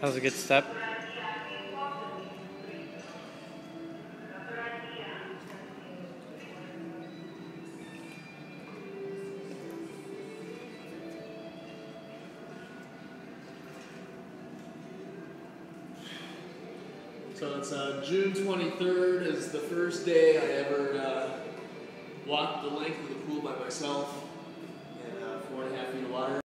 That was a good step. So it's June 23rd is the first day I ever walked the length of the pool by myself.